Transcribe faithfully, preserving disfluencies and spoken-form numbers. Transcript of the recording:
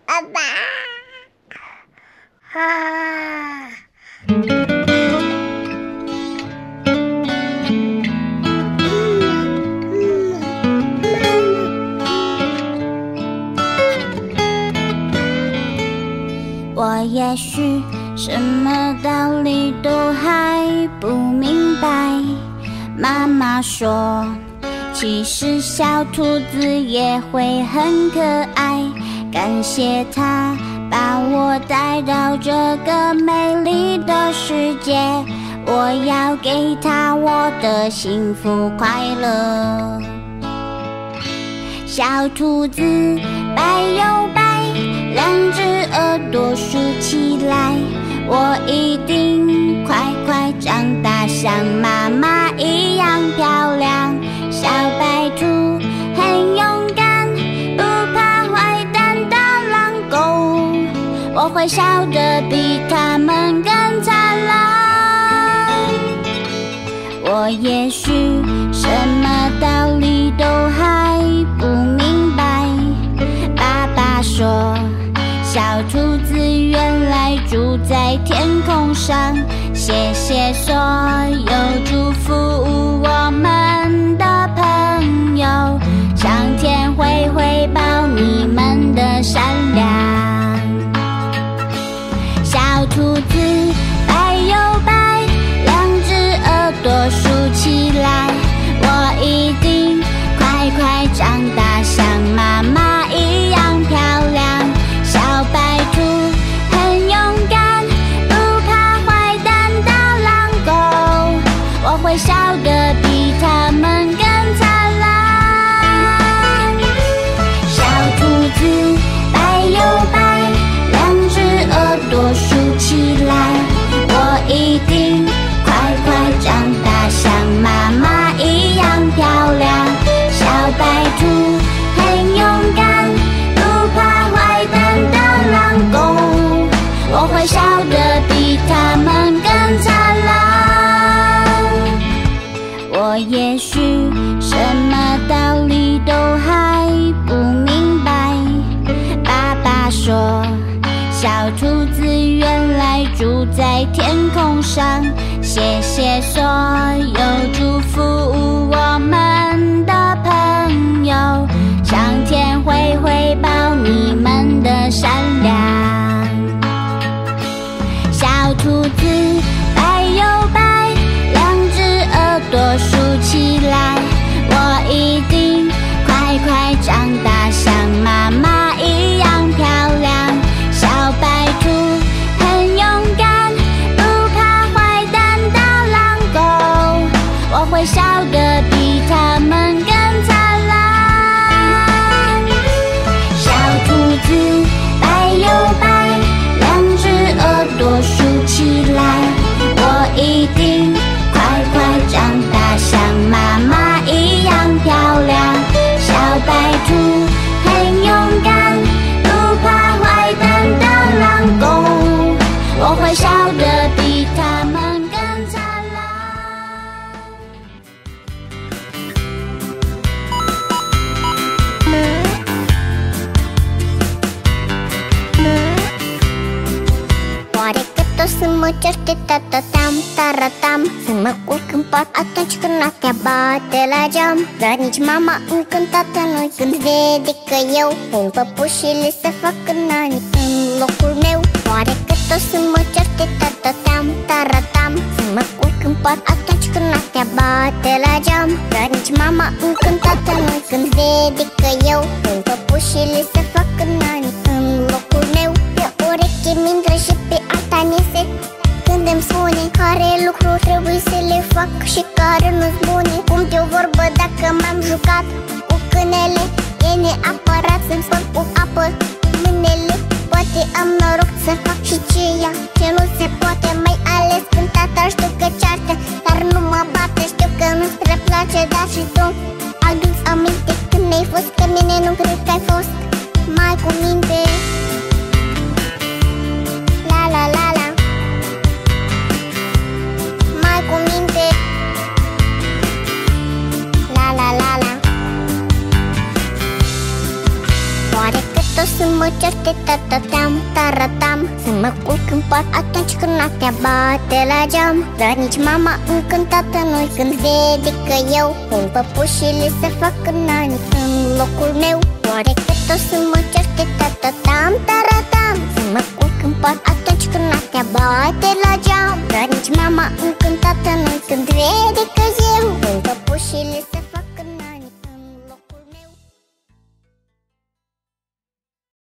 爸爸。啊。 我也许什么道理都还不明白，妈妈说其实小兔子也会很可爱，感谢它把我带到这个美丽的世界，我要给它我的幸福快乐。小兔子白又白，两只耳朵竖起来，我一定快快长大，像妈妈一样漂亮。小白兔很勇敢，不怕坏蛋的狼狗，我会笑得比他们更灿烂。我也许什么道理都还不明白，爸爸说小兔子原来住在天空上，谢谢所有祝福我们的朋友，上天会回报你们的善良。小兔子白又白，两只耳朵竖起来，我一定快快长大，像妈妈一样漂亮。小白兔很勇敢，不怕坏蛋的狼狗，我会笑得比他们更灿烂。小兔子白又白，两只耳朵竖起来，我一定快快长大，像妈妈一样漂亮。小白兔很勇敢，我会笑得比他们更灿烂。我也许什么道理都还不明白，爸爸说小兔子原来住在天空上，谢谢所有祝福我们的朋友，上天会回报你们的善良。小兔子白又白，两只耳朵竖起来，我一定快快长大，像妈妈一样漂亮。小白兔很勇敢，不怕坏蛋的狼狗，我会笑得比他们更灿烂。小兔子白又白，两只耳朵竖起来，我一定快快长大，像妈妈一样漂亮。小白兔很勇敢，不怕坏蛋的狼狗，我会笑得比他们更灿烂。 Semua cerita tentang taratam, semua keempat akan cekena tiaba telah jam. Dan mama mungkin tatan mungkin vedi kayo, pun papushili sefakna ni lokul meu. Pada kata semua cerita tentang taratam, semua keempat akan cekena tiaba telah jam. Dan mama mungkin tatan mungkin vedi kayo, pun papushili sefakna ni lokul meu. Pe urechi mindre și pe alta nese, când îmi spune care lucru trebuie să le fac și care nu-s bune. Cum te-o vorbă dacă m-am jucat cu câinele, e neapărat să-mi spăl cu apă mâinile. Poate am noroc să fac și ceea ce nu se poate, mai ales când tata știu că ceartă, dar nu mă bate. Știu că nu-ți prea place, dar și tu adu-ți aminte când ai fost, că mine nu cred că ai fost. Mai cu minte. La la la la. Mai cu minte. La la la la. Oare cât o să mă certe tata-tam, taratam, să mă culc în pat atunci când noaptea bate la geam. Dar nici mama încântată nu-i când vede că eu pun păpușile să fac nani în locul meu. Oare că tot să mă certe tata-tam, taratam, să mă culc în pat atunci când noaptea bate la geam. Dar nici mama încântată nu-i când vede